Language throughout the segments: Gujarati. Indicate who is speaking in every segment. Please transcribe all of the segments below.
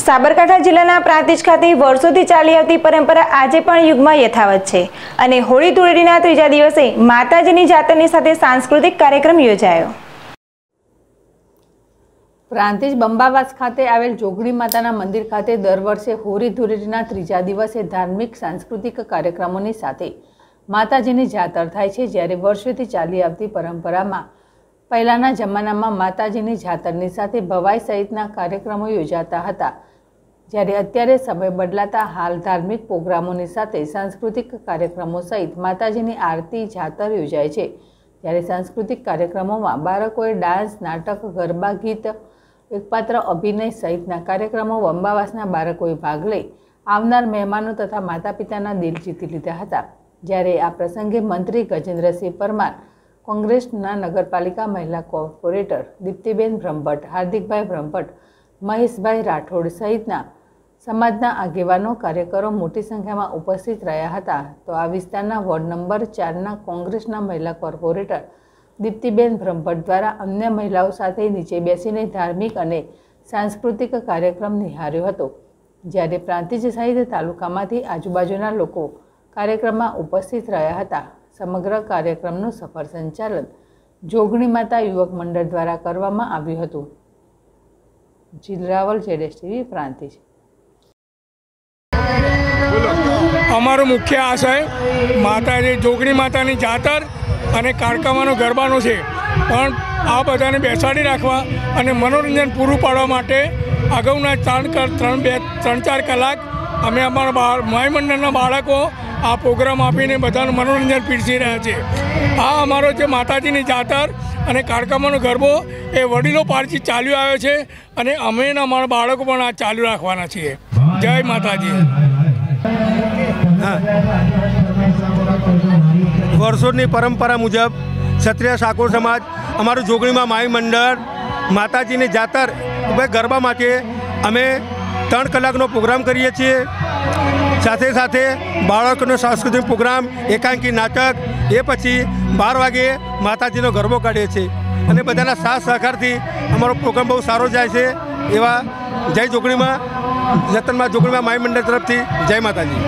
Speaker 1: સાબરકાંઠા જિલ્લાના પ્રાંતિજ ખાતે વર્ષોથી ચાલી આવતી પરંપરા આજે પણ યુગમાં યથાવત છે અને હોળી ધૂળેટીના ત્રીજા દિવસે માતાજીની જાતરની સાથે સાંસ્કૃતિક કાર્યક્રમ યોજાયો।
Speaker 2: પ્રાંતિજ બંબાવાસ ખાતે આવેલ જોગણી માતાના મંદિર ખાતે દર વર્ષે હોળી ધૂળેટીના ત્રીજા દિવસે ધાર્મિક સાંસ્કૃતિક કાર્યક્રમોની સાથે માતાજીની જાતર થાય છે। જ્યારે વર્ષોથી ચાલી આવતી પરંપરામાં પહેલાના જમાનામાં માતાજીની જાતરની સાથે ભવાઈ સહિતના કાર્યક્રમો યોજાતા હતા, જ્યારે અત્યારે સમય બદલાતા હાલ ધાર્મિક પ્રોગ્રામોની સાથે સાંસ્કૃતિક કાર્યક્રમો સહિત માતાજીની આરતી જાતર યોજાય છે। જ્યારે સાંસ્કૃતિક કાર્યક્રમોમાં બાળકોએ ડાન્સ, નાટક, ગરબા, ગીત, એકપાત્ર અભિનય સહિતના કાર્યક્રમો બંબાવાસના બાળકોએ ભાગ લઈ આવનાર મહેમાનો તથા માતા પિતાના દિલ જીતી લીધા હતા। જ્યારે આ પ્રસંગે મંત્રી ગજેન્દ્રસિંહ પરમાર, કોંગ્રેસના નગરપાલિકા મહિલા કોર્પોરેટર દીપ્તિબેન બ્રહ્મભટ્ટ, હાર્દિકભાઈ બ્રહ્મભટ્ટ, મહેશભાઈ રાઠોડ સહિતના સમાજના આગેવાનો, કાર્યકરો મોટી સંખ્યામાં ઉપસ્થિત રહ્યા હતા। તો આ વિસ્તારના વોર્ડ નંબર 4ના કોંગ્રેસના મહિલા કોર્પોરેટર દીપ્તિબેન બ્રહ્મભટ્ટ દ્વારા અન્ય મહિલાઓ સાથે નીચે બેસીને ધાર્મિક અને સાંસ્કૃતિક કાર્યક્રમ નિહાળ્યો હતો। જ્યારે પ્રાંતિજ સહિત તાલુકામાંથી આજુબાજુના લોકો કાર્યક્રમમાં ઉપસ્થિત રહ્યા હતા। સમગ્ર કાર્યક્રમનું સફળ સંચાલન જોગણી માતા યુવક મંડળ દ્વારા કરવામાં આવ્યું હતું। જીલરાવલ, ZSTV, પ્રાંતિજ।
Speaker 3: અમારો મુખ્ય આશય માતાજી જોગણી માતાની જાતર અને કારકામાનો ગરબાનો છે, પણ આ બધાને બેસાડી રાખવા અને મનોરંજન પૂરું પાડવા માટે અગાઉના 3-4 કલાક અમે અમારા માય મંડળના બાળકો આ પ્રોગ્રામ આપીને બધાનું મનોરંજન પીરસી રહ્યા છે। આ અમારો જે માતાજીની જાતર અને કારકામાનો ગરબો એ વડીલો પારથી ચાલ્યો આવ્યો છે અને અમે અમારા બાળકો પણ આ ચાલુ રાખવાના છીએ। જય માતાજી।
Speaker 4: વર્ષોની પરંપરા મુજબ ક્ષત્રિય ઠાકોર સમાજ અમારું જોગણીમાં માઈ મંડળ માતાજીની જાતર ગરબા માટે અમે 3 કલાકનો પ્રોગ્રામ કરીએ છીએ। સાથે સાથે બાળકોનો સાંસ્કૃતિક પ્રોગ્રામ, એકાંકી નાટક, એ પછી 12 વાગે માતાજીનો ગરબો કાઢીએ છીએ અને બધાના સાથ સહકારથી અમારો પ્રોગ્રામ બહુ સારો જાય છે। એવા જય જોગણીમાં જતનમાં જોગણીમાં માઈ મંડળ તરફથી જય માતાજી।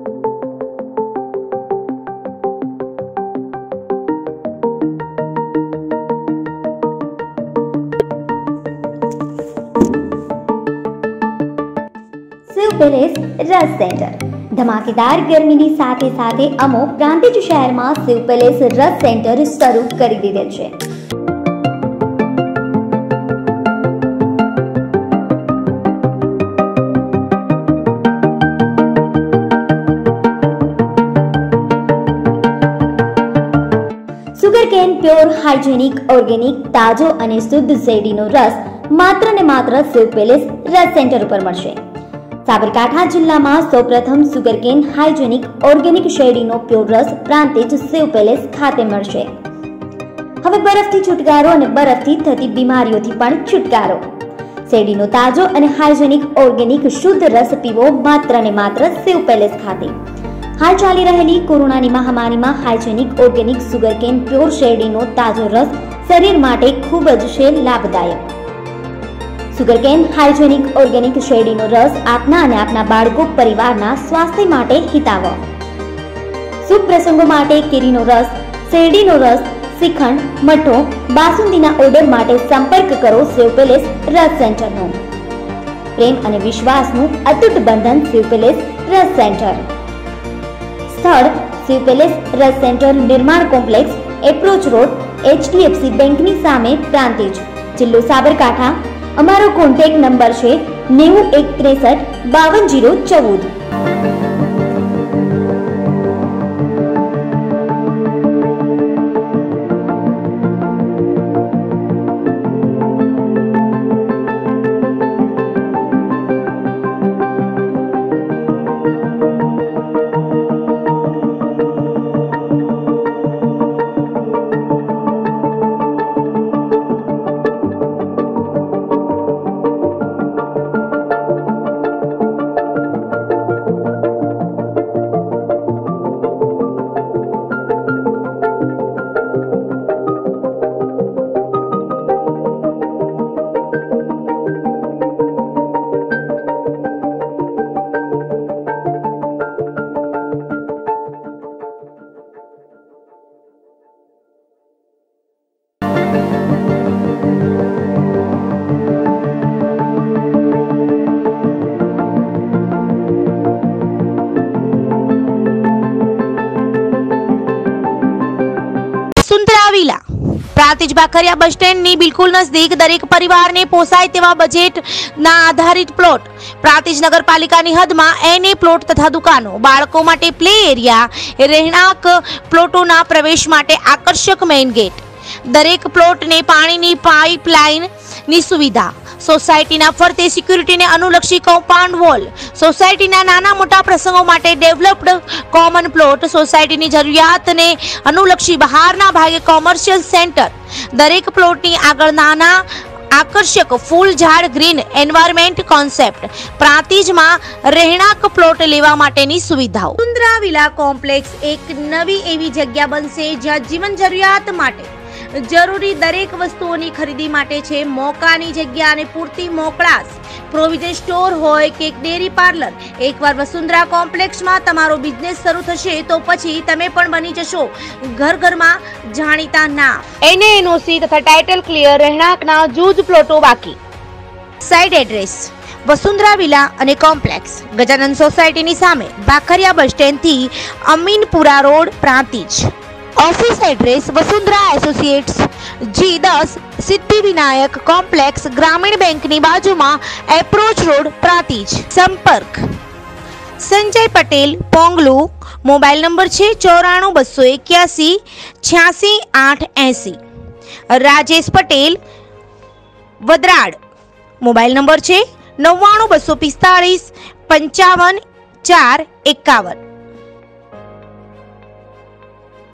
Speaker 5: शिव पैलेस रस सेंटर धमाकेदार गर्मीनी साथे साथे अमो प्रांतिज शहરમાં शिव पैलेस रस सेंटर શરૂ કરી દીધેલ છે। સુગરકેન પ્યોર હાઇજેનિક ઓર્ગેનિક તાજો અને શુદ્ધ શેરડીનો રસ માત્ર ને માત્ર शिव पैलेस रस सेंटर ઉપર મળશે। સાબરકાંઠા જિલ્લામાં સૌપ્રથમ સુગરકેન હાઇજેનિક ઓર્ગેનિક શેરડીનો પ્યોર રસ પ્રાંતિજ शिव पैलेस ખાતે મળશે। હવે બરફથી છુટકારો અને બરફથી થતી બીમારીઓથી પણ છુટકારો। શેરડીનો તાજો અને હાઇજેનિક ઓર્ગેનિક શુદ્ધ રસ પીવો માત્ર ને માત્ર शिव पैलेस ખાતે। હાલ ચાલી રહેલી કોરોનાની મહામારીમાં હાઇજેનિક ઓર્ગેનિક સુગરકેન પ્યોર શેરડીનો તાજો રસ શરીર માટે ખૂબ જ છે લાભદાયક। સુગરકેન હાઇજેનિક ઓર્ગેનિક શેરડીનો રસ આપના અને આપના બાળકો પરિવારના સ્વાસ્થ્ય માટે હિતાવહ। શુભ પ્રસંગો માટે કેરીનો રસ, શેરડીનો રસ, શ્રીખંડ, મઠો, બાસુંદીના ઓર્ડર માટે સંપર્ક કરો शिव पैलेस रस सेंटरનો। પ્રેમ અને વિશ્વાસનું અતૂટ બંધન शिव पैलेस रस सेंटर। સ્થળ शिव पैलेस रस centre, Nirman complex, approach road, HDFC બેંકની સામે, પ્રાંતિજ, જિલ્લો સાબરકાંઠા। અમારો કોન્ટેક્ટ નંબર છે 9163 52 014।
Speaker 6: પ્રાંતિજ બાખરિયા બસ સ્ટેન્ડની બિલકુલ નજદીક દરેક પરિવારને પોસાય તેવા બજેટના આધારિત પ્લોટ, પ્રાંતિજ નગરપાલિકાની હદમાં એને પ્લોટ તથા દુકાનો, બાળકો માટે પ્લે એરિયા, રહેણાંક પ્લોટોના પ્રવેશ માટે આકર્ષક મેઇન ગેટ, દરેક પ્લોટને પાણીની પાઇપલાઇનની સુવિધા, સોસાયટીના ફરતે સિક્યુરિટીને અનુલક્ષી કમ્પાઉન્ડ વોલ, સોસાયટીના નાના મોટા પ્રસંગો માટે ડેવલપ્ડ કોમન પ્લોટ, સોસાયટીની જરૂરિયાતને અનુલક્ષી બહારના ભાગે કોમર્શિયલ સેન્ટર, દરેક પ્લોટની આગળ નાના આકર્ષક ફૂલ ઝાડ ગ્રીન એન્વાયરમેન્ટ કોન્સેપ્ટ, પ્રાંતિજમાં રહેણાંક પ્લોટ લેવા માટેની સુવિધાઓ. વસુંધરા વિલા કોમ્પ્લેક્સ એક નવી એવી જગ્યા બનશે જ્યાં જીવન જરૂરિયાત માટે જરૂરી દરેક વસ્તુઓની ખરીદી માટે છે મોકાની જગ્યા અને પૂરતી મોકળાશ. પ્રોવિઝન સ્ટોર હોય કે ડેરી પાર્લર, એકવાર વસુંધરા કોમ્પ્લેક્સમાં તમારો બિઝનેસ શરૂ થશે તો પછી તમે પણ બની જશો ઘરમાં જાણીતા નામ. NOC તથા ટાઇટલ ક્લિયર રહેણાંકના જૂજ પ્લોટો બાકી. સાઇટ એડ્રેસ વસુંધરા વિલા અને કોમ્પ્લેક્સ, ગજાનંદ સોસાયટીની સામે, બાખરિયા બસ સ્ટેન્ડથી Aminpura road, Prantij. Office address Vasundhara associates G10 Siddhivinayak complex, Gramin bank ની બાજુમાં, એપ્રોચ રોડ, પ્રાંતિજ. સંપર્ક સંજય પટેલ, પોંગલુ. મોબાઈલ નંબર છે 94 281 86 880. રાજેશ પટેલ, વદરાડ. મોબાઈલ નંબર છે 99 245 55 4 51.